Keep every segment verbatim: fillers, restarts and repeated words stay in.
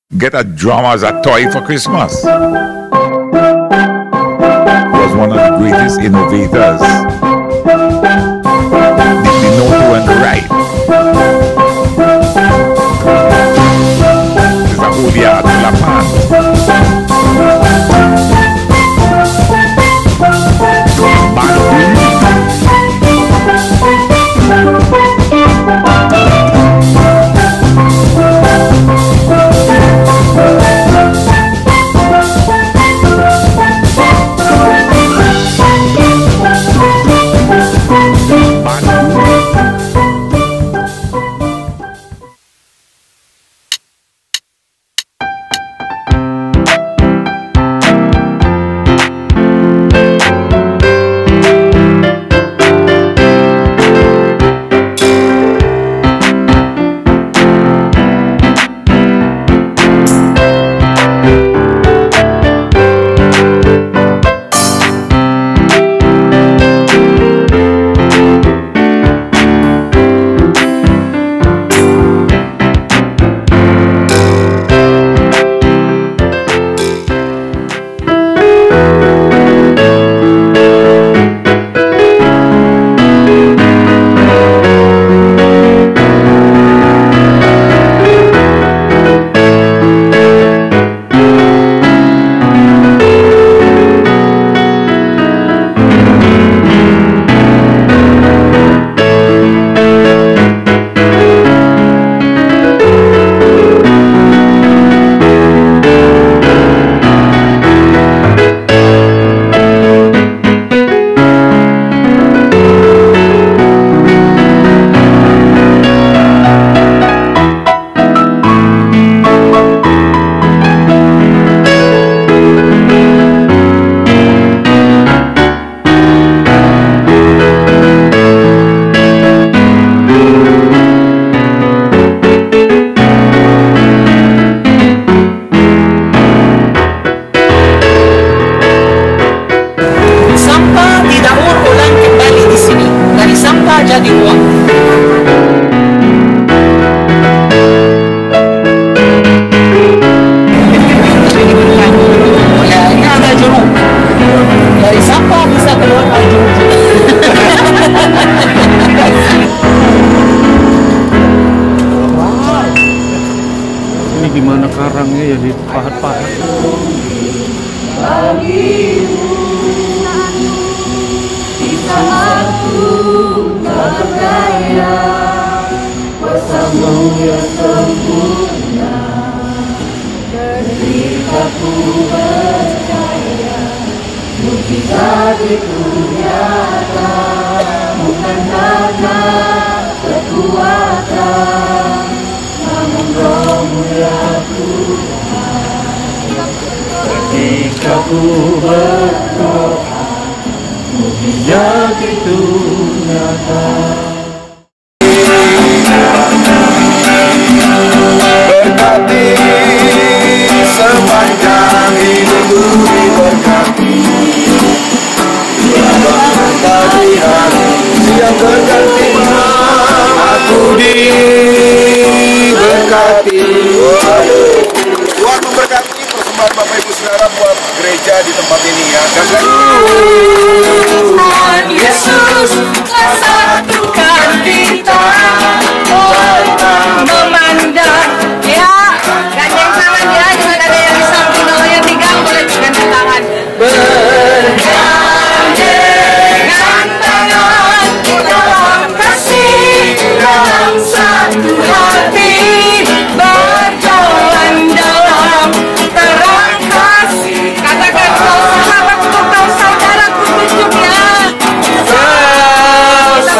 get a drum as a toy for Christmas. He was one of the greatest innovators. They know to and right. It's a holy art to la man. Gimana karangnya ya dipahat-pahat. Bagimu di saat ku berdaya, bersama yang sempurna, ketika ku percaya mukjizat itu nyata, bukan karena kekuatan, namun Roh-Mu yang Tuhan. Ketika ku berdoa, mukjizat itu nyata. Berkati sepanjang hidupku, diberkati pagi hari, siang berganti malam, aku diberkati. Tuhan memberkati persembahan Bapak Ibu Saudara buat gereja di tempat ini ya. Tuhan Yesus satukan kita, memandang ya, gandeng tangan ya, jangan ada yang di samping, kalau yang digang boleh gandeng tangan. Bergandengan tangan dalam kasih, dalam satu hati, berjalan dalam terang kasih. Katakan kau sahabatku, kau saudaraku, tunjuknya.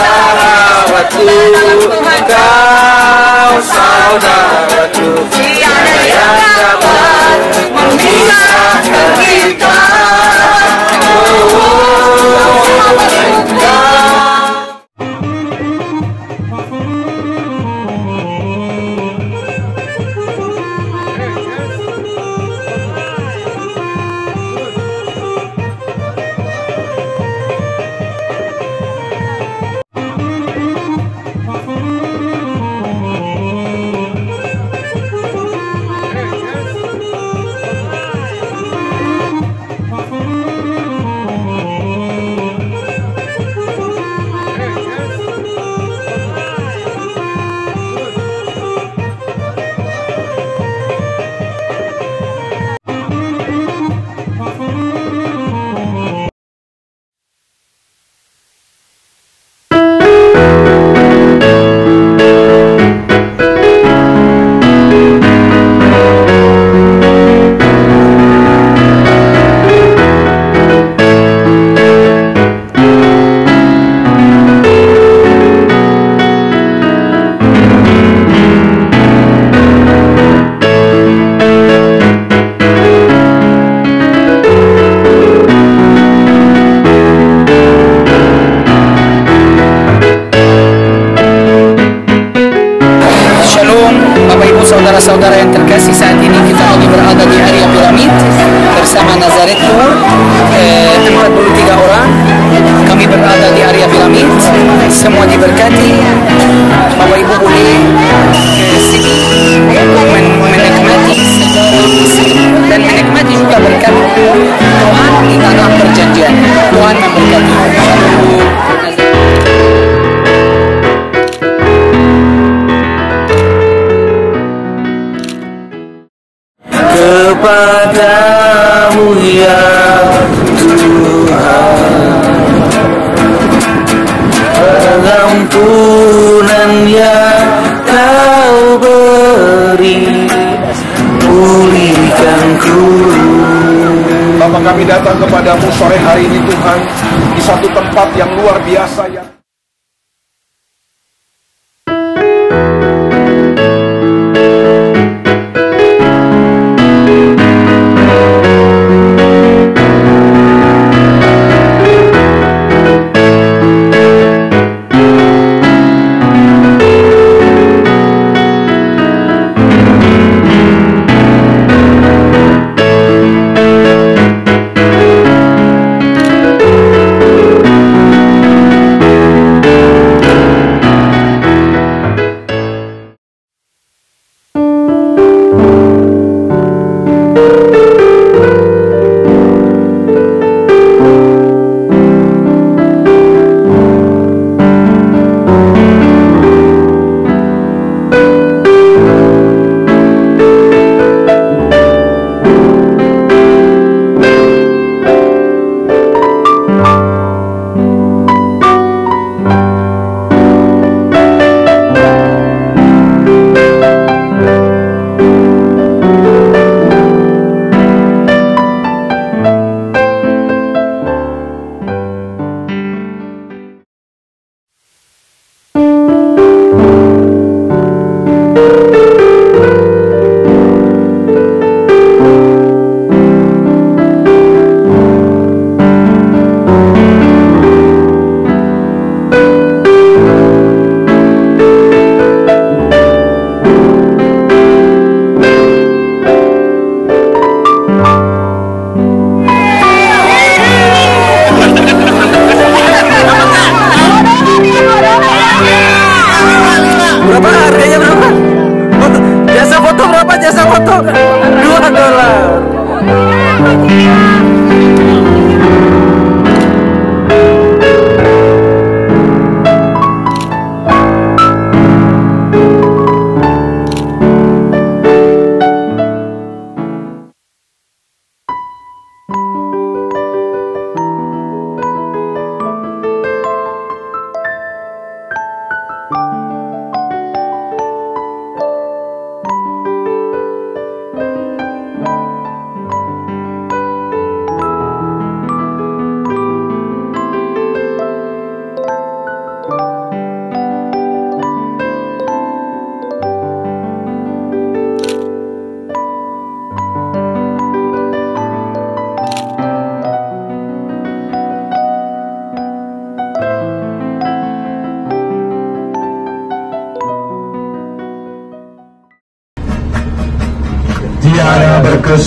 saat ini kita lagi berada di area piramid bersama Nazaret Tour, eh, empat puluh tiga orang. Kami berada di area piramid, semua diberkati. Bapak Ibu boleh ke sini men- menikmati dan menikmati juga berkat Tuhan di tanah perjanjian. Tuhan memberkati. Kepadamu ya Tuhan, pengampunan yang Kau beri, pulihkanku. Bapa, kami datang kepadamu sore hari ini Tuhan, di satu tempat yang luar biasa yang Berapa harganya berapa? Foto, jasa foto berapa? Jasa foto dua dolar. Tiada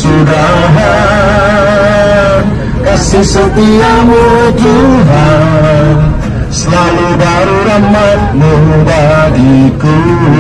berkesudahan kasih setiamu Tuhan, selalu baru rahmat-Mu bagiku.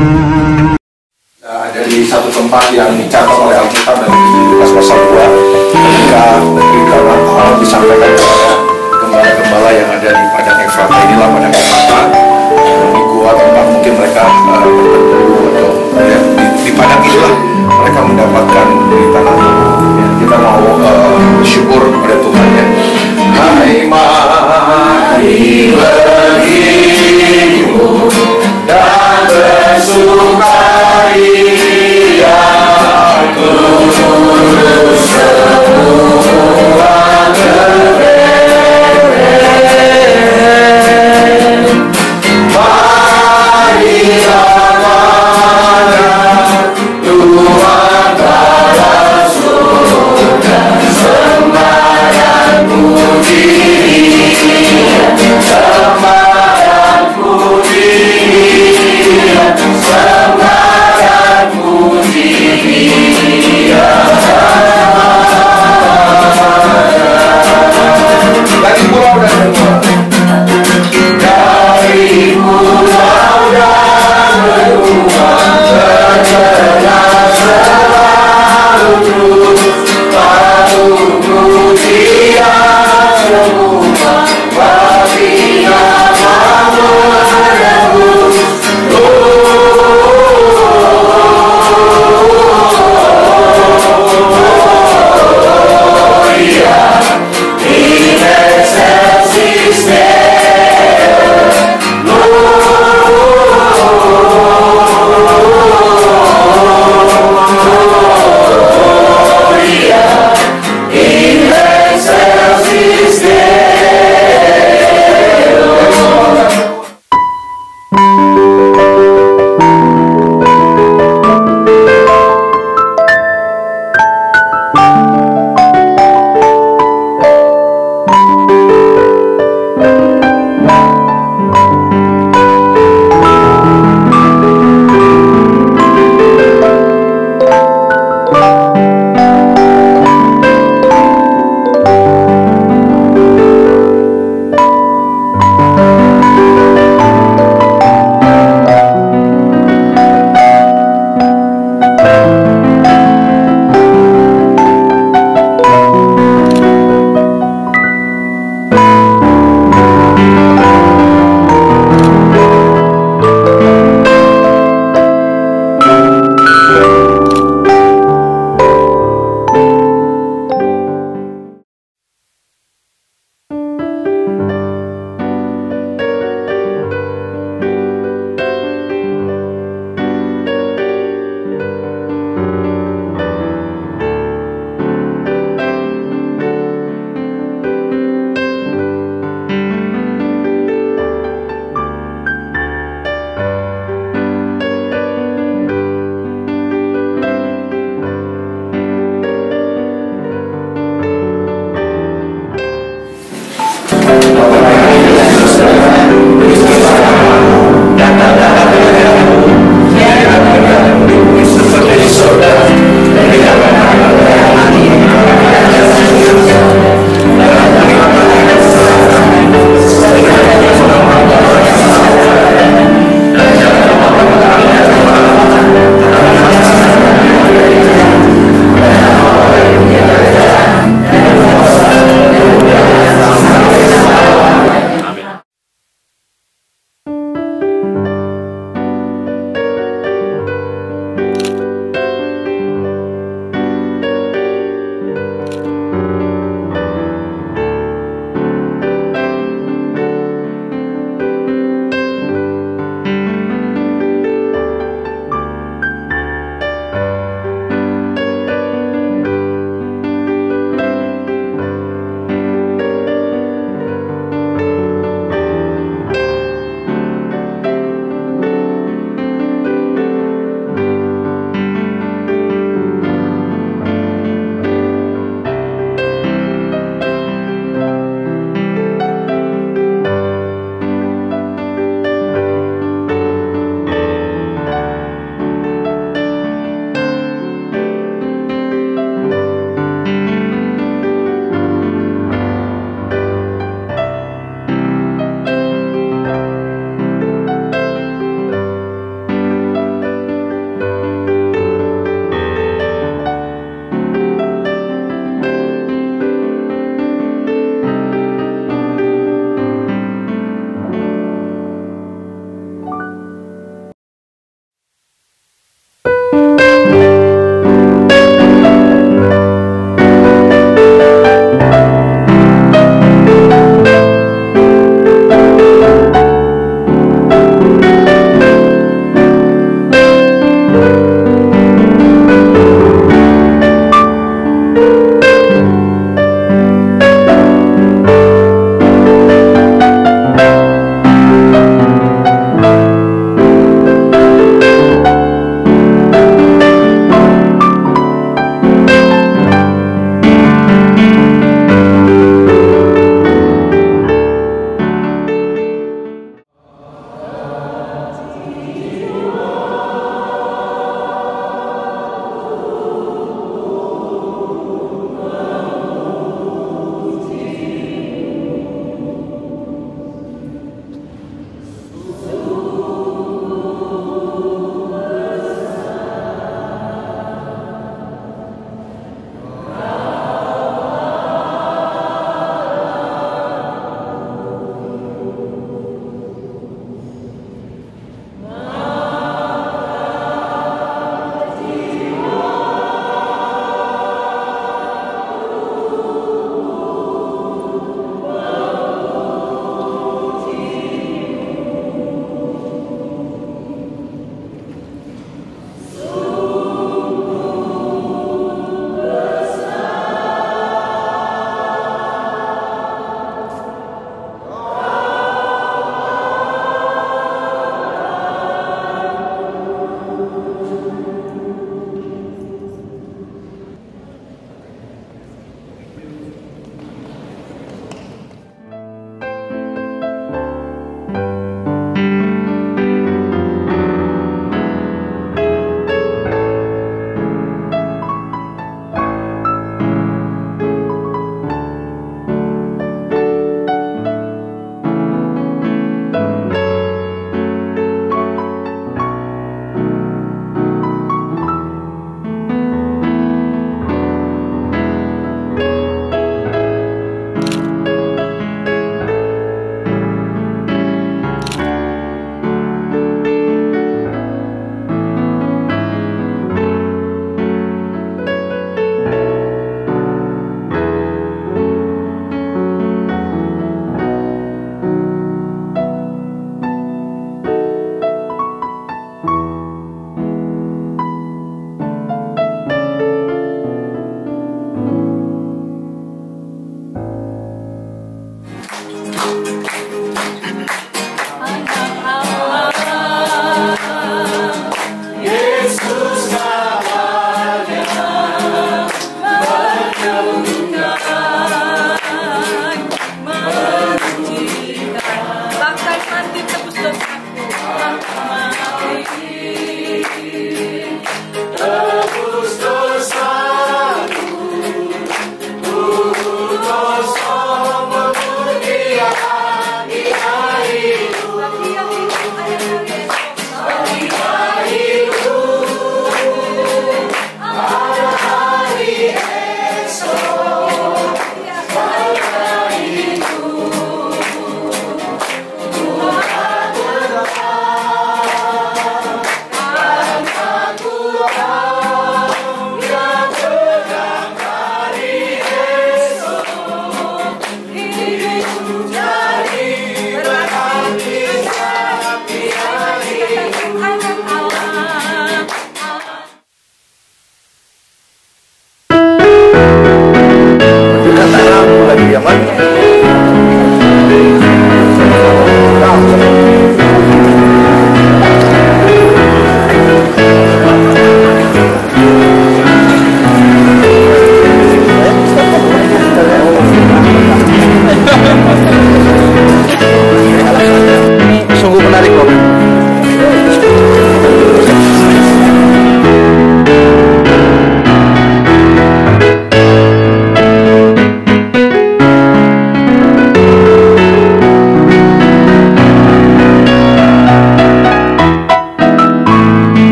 Nah, ada di satu tempat yang dicatat oleh Alkitab dari Lukas pasal dua, ketika berita Natal disampaikan kepada gembala-gembala yang ada di padang Efrata. Inilah padang Efrata, di gua tempat mungkin mereka uh, berteduh atau ya, di, di padang inilah mereka mendapatkan berita Natal. Ya, kita mau uh, bersyukur kepada Tuhan ya. Hai mari bergilmu dan bersukaria, turut semua keberet. Marilah pada Tuhan balas surga, sembahyang puji, sembahyang puji, sembahyang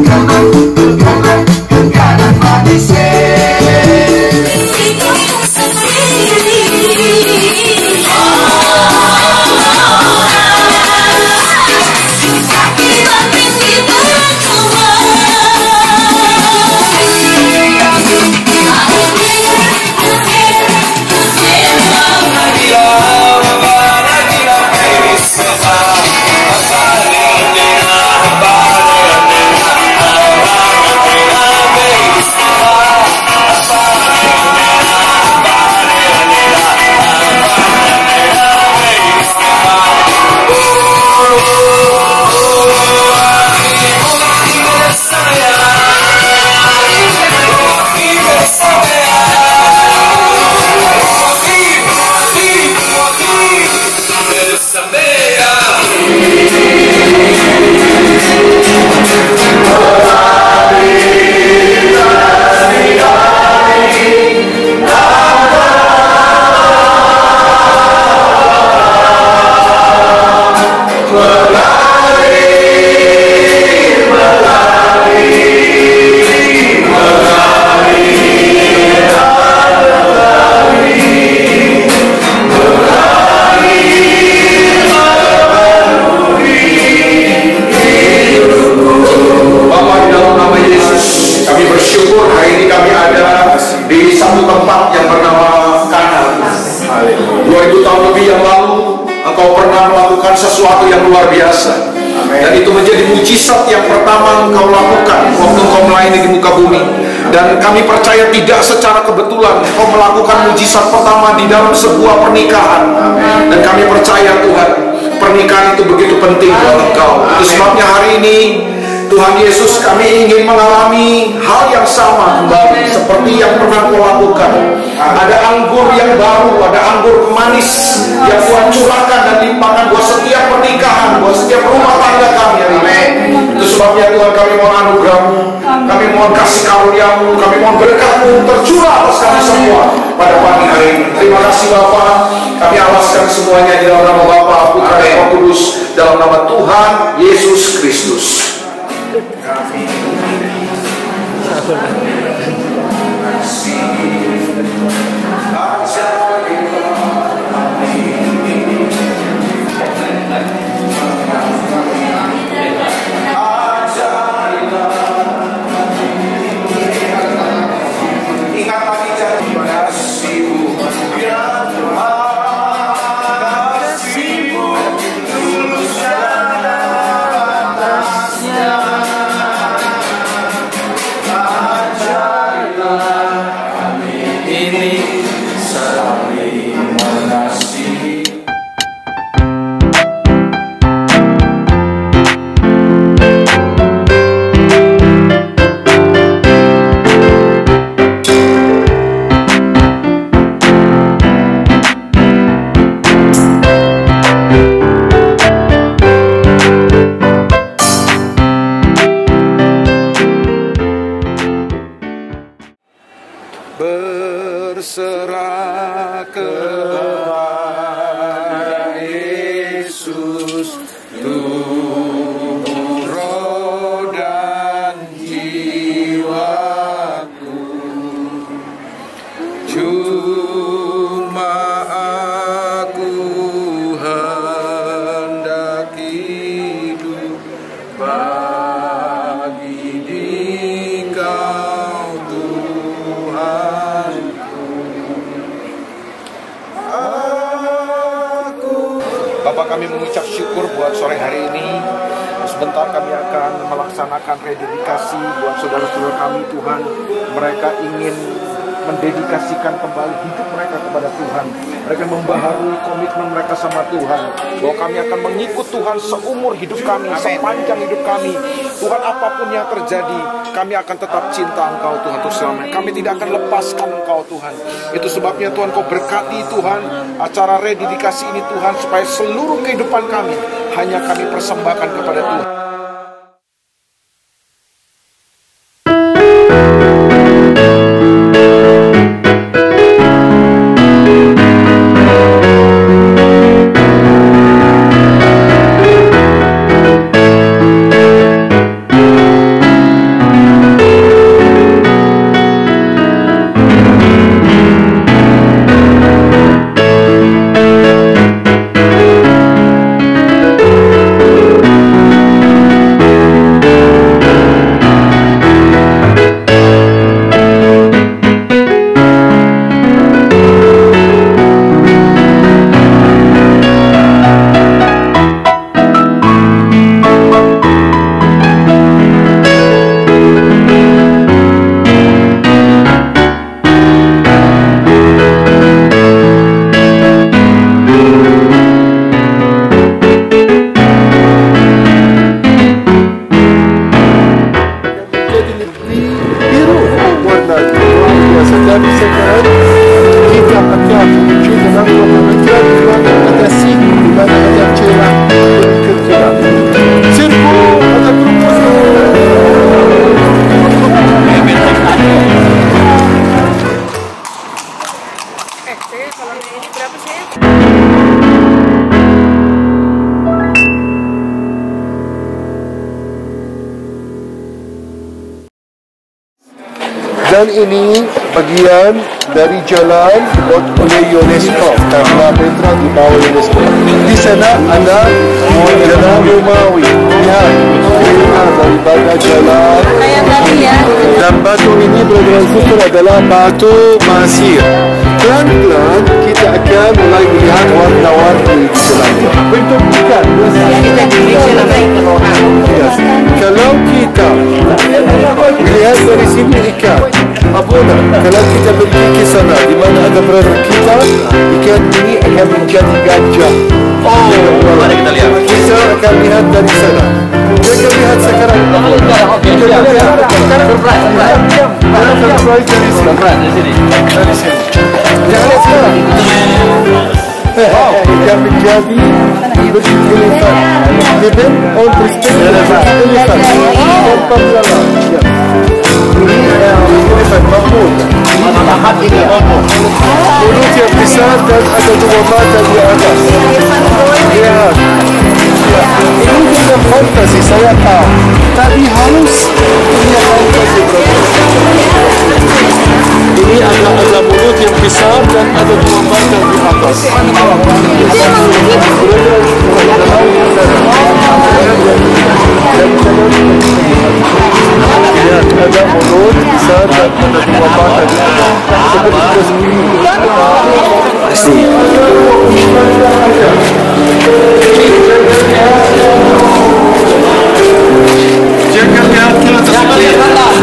Sesuatu yang luar biasa. Dan itu menjadi mujizat yang pertama engkau lakukan waktu engkau melayani di muka bumi. Dan kami percaya tidak secara kebetulan engkau melakukan mujizat pertama di dalam sebuah pernikahan. Dan kami percaya Tuhan, pernikahan itu begitu penting buat engkau. Itu sebabnya hari ini Tuhan Yesus, kami ingin mengalami hal yang sama kembali seperti yang pernah kau lakukan. Ada anggur yang baru, ada anggur manis yang Tuhan curahkan dan limpahkan buat setiap pernikahan, buat setiap rumah tangga kami hari ini. Itu sebabnya Tuhan, kami mohon anugerah-Mu, kami mohon kasih karunia-Mu, kami mohon berkat-Mu tercurah atas kami semua pada pagi hari ini. Terima kasih Bapa, kami alaskan semuanya di dalam nama Bapa, Putra dan Roh Kudus, dalam nama Tuhan Yesus Kristus. Berserah kepada Yesus, tubuh, roh dan jiwaku. Cuma aku hendak hidup bagi Dikau Tuhan. Bapak, kami mengucap syukur buat sore hari ini. Sebentar kami akan melaksanakan rededikasi buat saudara-saudara kami Tuhan. Mereka ingin mendedikasikan kembali hidup mereka kepada Tuhan. Mereka membaharui komitmen mereka sama Tuhan, bahwa kami akan mengikut Tuhan seumur hidup kami, sepanjang hidup kami. Tuhan, apapun yang terjadi, kami akan tetap cinta Engkau Tuhan untuk selamanya. Kami tidak akan lepaskan Engkau Tuhan. Itu sebabnya Tuhan, Kau berkati Tuhan acara rededikasi ini Tuhan, supaya seluruh kehidupan kami hanya kami persembahkan kepada Tuhan. Dan ini bagian dari jalan dibuat oleh UNESCO karena Petra di bawah UNESCO. Di sana ada Jalan Romawi. Lihat, lihat daripada jalan. Dan batu ini berbentuk adalah batu pasir. Pelan-pelan kita akan mulai melihat warna-warni di dalamnya. Bentuk ikan. Yes. Kalau kita melihat dari sini ikan, Abuna, kalau kita pergi ke sana di mana ada brother kita, ikan ini akan menjadi gajah. Oh, mari kita lihat. Kita akan lihat dari sana. Kita lihat sekarang. Oke, kita lihat sekarang. Surprise dari sini. Dari sini. Dari sini. Jangan lihat sekarang. Ikan menjadi berelephant. Given all respect elephant. Tanpa salah. Ini elephant mamut. Mulut yang besar dan ada dua mata di atas. Lihat. Ini bukan fantasi, saya tahu. Tapi harus punya fantasi, brother. Ini ada ada mulut yang besar dan ada dua mata di atas. Lihat, ada mulut besar dan ada dua mata di atas. Seperti begini. Pasti. Jangan lihat ke atas.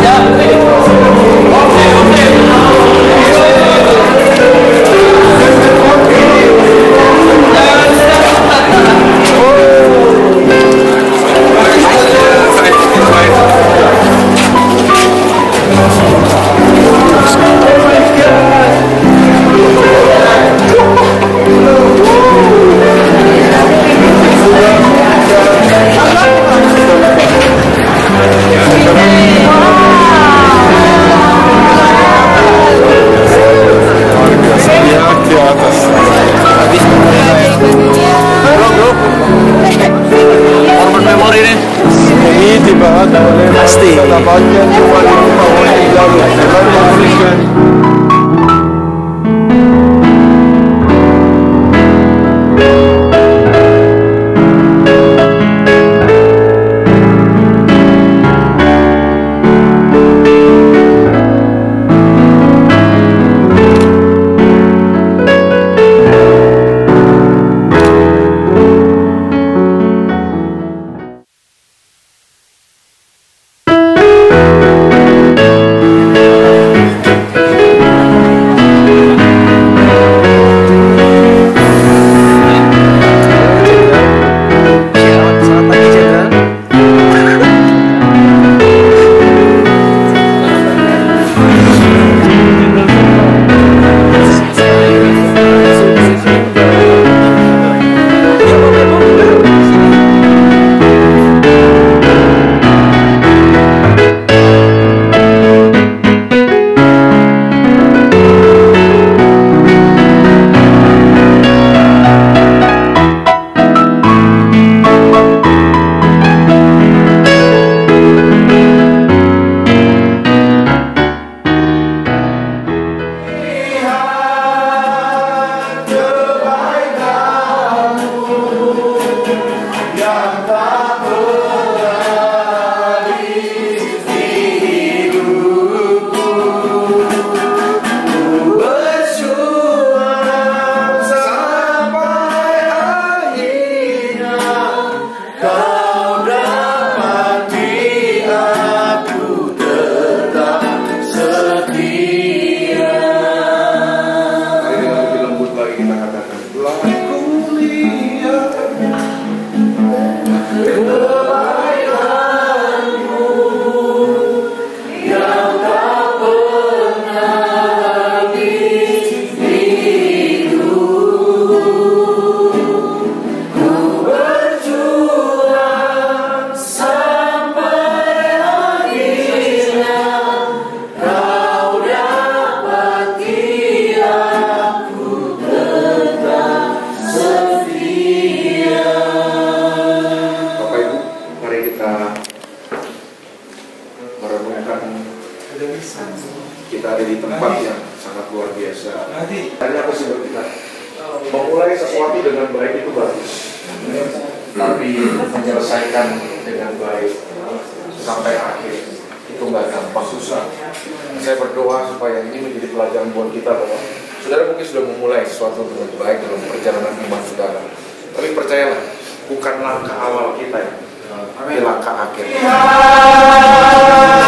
Kita ada di tempat yang sangat luar biasa. Tadi apa sih buat kita? Memulai sesuatu dengan baik itu bagus, tapi menyelesaikan dengan baik sampai akhir itu nggak gampang, susah. Saya berdoa supaya ini menjadi pelajaran buat kita bahwa saudara mungkin sudah memulai sesuatu dengan baik dalam perjalanan iman saudara, tapi percayalah, bukan langkah awal kita ya, tapi langkah akhir.